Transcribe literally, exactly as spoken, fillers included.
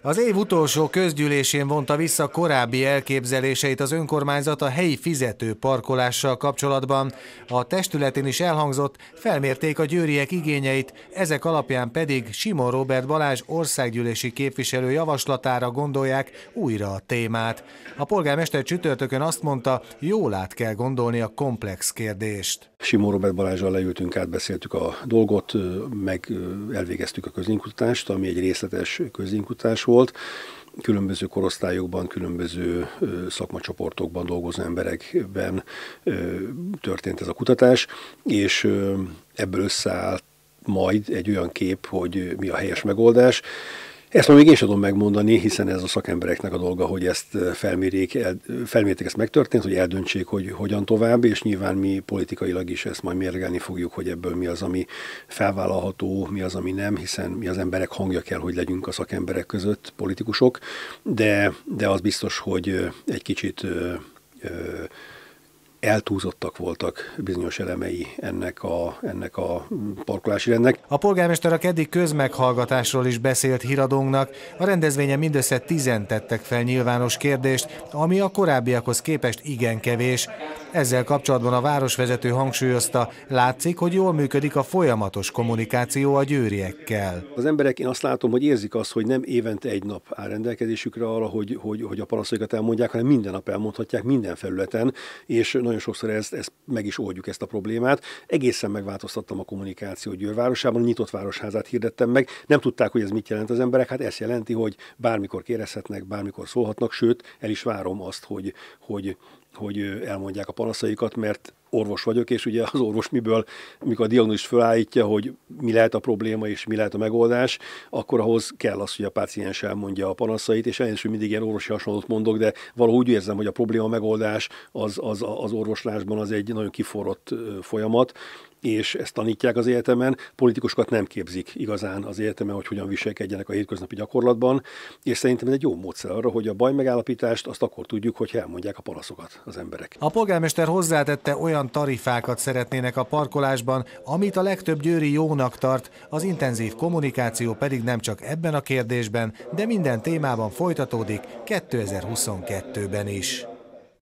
Az év utolsó közgyűlésén vonta vissza korábbi elképzeléseit az önkormányzat a helyi fizető parkolással kapcsolatban. A testületén is elhangzott, felmérték a győriek igényeit, ezek alapján pedig Simon Róbert Balázs országgyűlési képviselő javaslatára gondolják újra a témát. A polgármester csütörtökön azt mondta, jól át kell gondolni a komplex kérdést. Simon Róbert Balázsral leültünk, átbeszéltük a dolgot, meg elvégeztük a közvéleménykutatást, ami egy részletes közvéleménykutatás volt. Különböző korosztályokban, különböző szakmacsoportokban dolgozó emberekben történt ez a kutatás, és ebből összeállt majd egy olyan kép, hogy mi a helyes megoldás. Ezt már még én sem tudom megmondani, hiszen ez a szakembereknek a dolga, hogy ezt felmérjék, el, felmérték, ezt megtörtént, hogy eldöntsék, hogy hogyan tovább, és nyilván mi politikailag is ezt majd mérlegelni fogjuk, hogy ebből mi az, ami felvállalható, mi az, ami nem, hiszen mi az emberek hangja kell, hogy legyünk a szakemberek között, politikusok, de, de az biztos, hogy egy kicsit ö, ö, eltúlzottak voltak bizonyos elemei ennek a, ennek a parkolási rendnek. A polgármester a keddi közmeghallgatásról is beszélt híradónknak. A rendezvényen mindössze tizen tettek fel nyilvános kérdést, ami a korábbiakhoz képest igen kevés. Ezzel kapcsolatban a városvezető hangsúlyozta, látszik, hogy jól működik a folyamatos kommunikáció a győriekkel. Az emberek, én azt látom, hogy érzik azt, hogy nem évente egy nap áll rendelkezésükre arra, hogy, hogy, hogy a panaszaikat elmondják, hanem minden nap elmondhatják minden felületen, és nagyon sokszor ezt, ezt meg is oldjuk, ezt a problémát. Egészen megváltoztattam a kommunikációt Győr városában, a nyitott városházát hirdettem meg. Nem tudták, hogy ez mit jelent az emberek, hát ezt jelenti, hogy bármikor kérdezhetnek, bármikor szólhatnak, sőt, el is várom azt, hogy, hogy hogy elmondják a panaszaikat, mert orvos vagyok, és ugye az orvos miből, amikor a diagnózist felállítja, hogy mi lehet a probléma és mi lehet a megoldás, akkor ahhoz kell az, hogy a páciens elmondja a panaszait, és én is mindig ilyen orvosi hasonlót mondok, de valahogy úgy érzem, hogy a probléma megoldás az, az, az orvoslásban az egy nagyon kiforrott folyamat, és ezt tanítják az egyetemen, politikusokat nem képzik igazán az egyetemen, hogy hogyan viselkedjenek a hétköznapi gyakorlatban, és szerintem ez egy jó módszer arra, hogy a baj megállapítást azt akkor tudjuk, hogy elmondják a panaszokat az emberek. A polgármester hozzátette, olyan tarifákat szeretnének a parkolásban, amit a legtöbb győri jónak tart, az intenzív kommunikáció pedig nem csak ebben a kérdésben, de minden témában folytatódik kétezer-huszonkettőben is.